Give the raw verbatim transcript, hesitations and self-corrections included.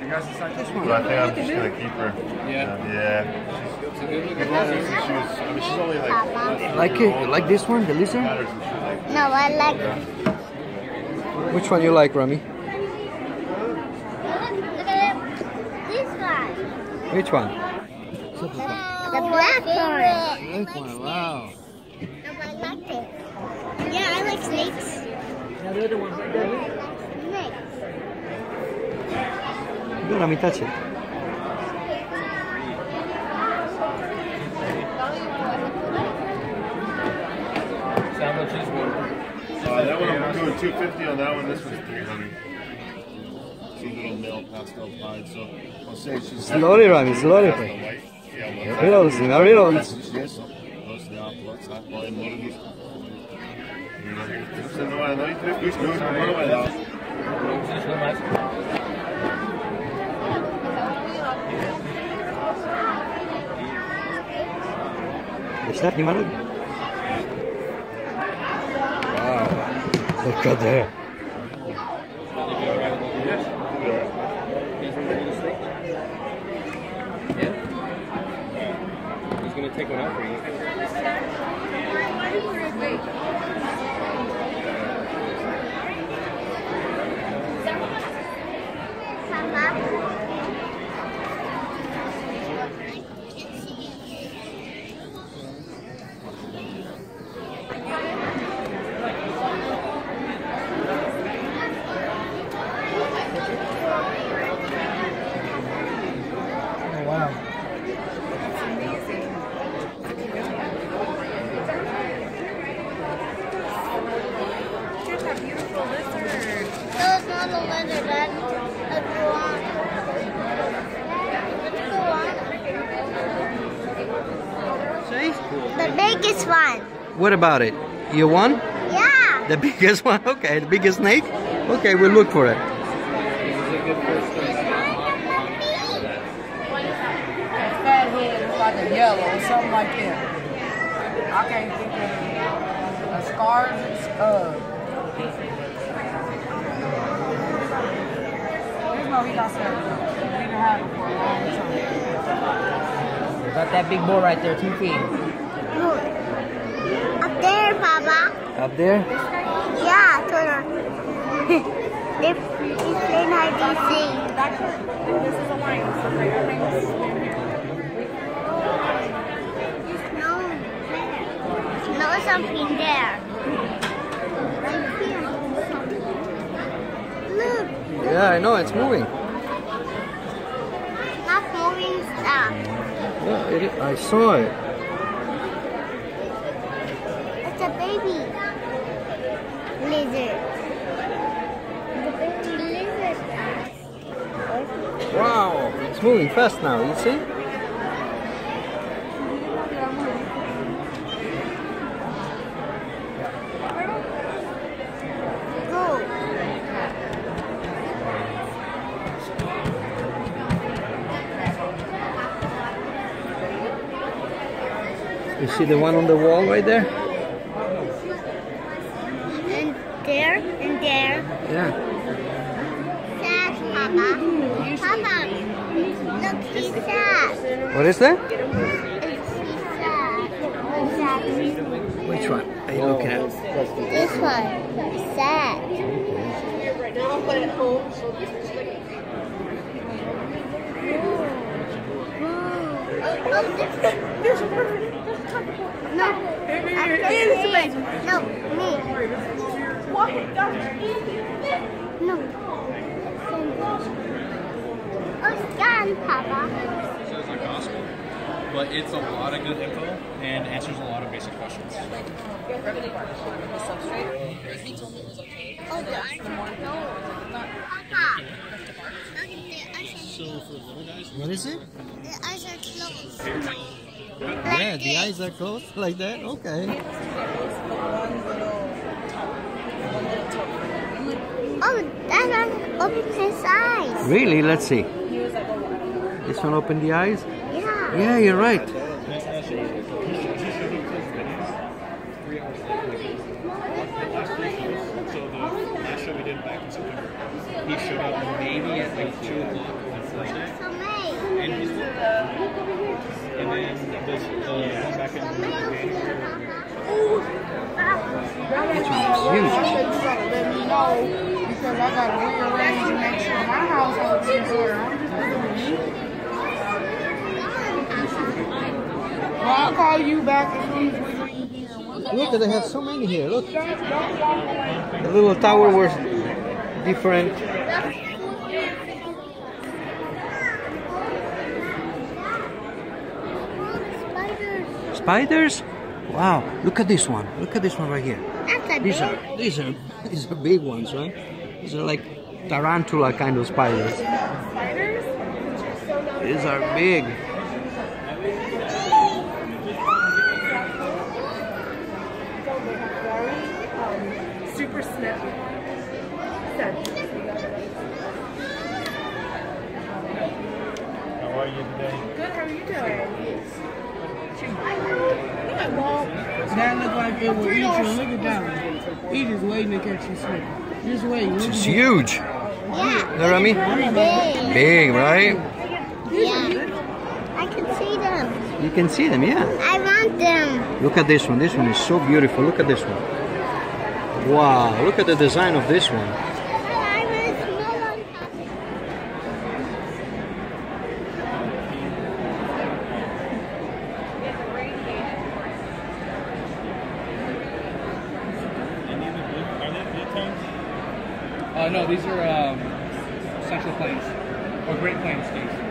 guys decide this one. But I think I'm just gonna keep her. Yeah. Yeah. It's a good looking She was, I mean, she's only like. Like it? You like this one, the lizard? No, I like it. Which one you like, Rami? Look at this one. Which one? The black one. Black one, wow. No, I like it. Yeah, I like snakes. Yeah, the other one right there. Snakes. Good, Rami, touch it. Sandwich is good. Uh, that one I'm doing two fifty on that one. This one's three hundred. It's a little male pastel pied, so I'll say she's. Slowly, Rami, slowly. Pastel white. Yeah, Reload, sí, reload. Yes, dos de apple, está bien, no le gusta. Usted no va a dar tres pisos, no va a dar. Is that Nimrod? Wow, look at that. He's gonna take one out for you. Oh, wow. No, it's not a leather, Dad. Let's go on. Let's go on. See? The biggest one. What about it? You won? Yeah. The biggest one? Okay, the biggest snake? Okay, we'll look for it. Fat head looks like a yellow or something like that. I can't think of it. The scars and uh. There's no he got some. We didn't have it for a long time. Got that big bull right there, two feet. Look. Up there, Papa. Up there? Yeah, turn on. They playing hide and seek. This is a line. So everything's No. No, something there. Right here. Look. Yeah, I know, it's moving. Not moving stuff. Yeah, it, I saw it. It's a baby lizard. The baby lizard. Wow, it's moving fast now, you see? Go. You see the one on the wall right there? And there, and there. Yeah. Sad, Papa. Papa. Look, he's sad. What is that? He's sad. Sad. Which one are you looking at? This one. Sad. Oh, this there's a perfect. No. No, me. No. Oh, scan, Papa. Sounds like gospel, but it's a lot of good info and answers a lot of basic questions. Oh, the ice are closed. Papa. Look at the ice are So for little guys, What is it? The eyes are closed. Yeah, the eyes are closed like that? Okay. Oh, that one opens his eyes. Really? Let's see. This one open the eyes? Yeah. Yeah, you're right. So the last show we did back in September, he showed up maybe at like two o'clock on Thursday. So May. And he's and then this uh, one back in January. That's huge. You gotta let me know because I gotta rearrange and make sure my household is in order. I'm just well, I'll call you back as soon as we leave here. Look, they have so many here. Look, the little tower was different. Spiders. Spiders? Wow! Look at this one. Look at this one right here. That's a These big. are these are these are big ones, right? These are like tarantula kind of spiders. Spiders? These are big. Super snip. How are you today? Good, how are you doing? That look like it will eat you. Look at that one. He just waiting to catch you slipping. Just waiting. Look It's at huge. Yeah. You know what I mean? Big. Big, right? Yeah. I can see them. You can see them, yeah. I want them. Look at this one. This one is so beautiful. Look at this one. Wow! Look at the design of this one. I want a small one. Any of the blue? Are they blue tones? Uh, no, these are um, Central Plains or Great Plains geese.